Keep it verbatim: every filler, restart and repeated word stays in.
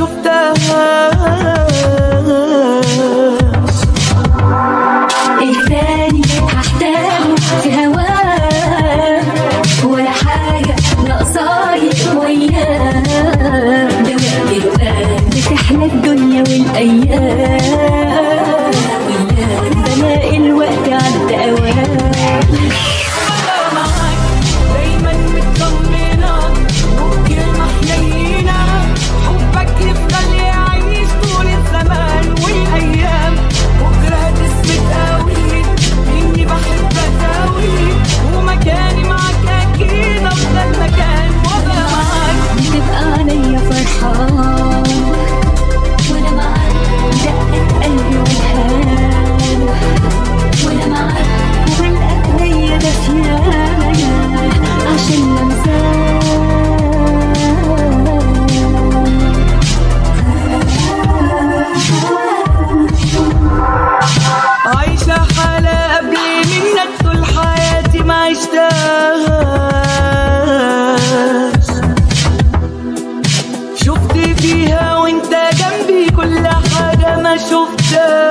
شفتهاش. ايه تاني هحتاجه في هواه ولا حاجة ناقصاني وياه. ده وقت بتحلى الدنيا والايام بلاقي الوقت عدى اوام. دايما مطمنة وبكلمة حنينة حبك يفضل يعيش طول الزمان والايام. بكرة تثبت قوي اني بحبك قوي ومكاني معاك اكيد افضل مكان وابقى معاك. بتبقى عليا فرحان وانا معاك دقة قلبي والحال وانا معاك وبلقى ايديا دافية عشان لمساك. عايشة حالة قبل منك طول حياتي ما عشتهاش. شفت فيها وانت جنبي كل حاجة ما شفتهاش.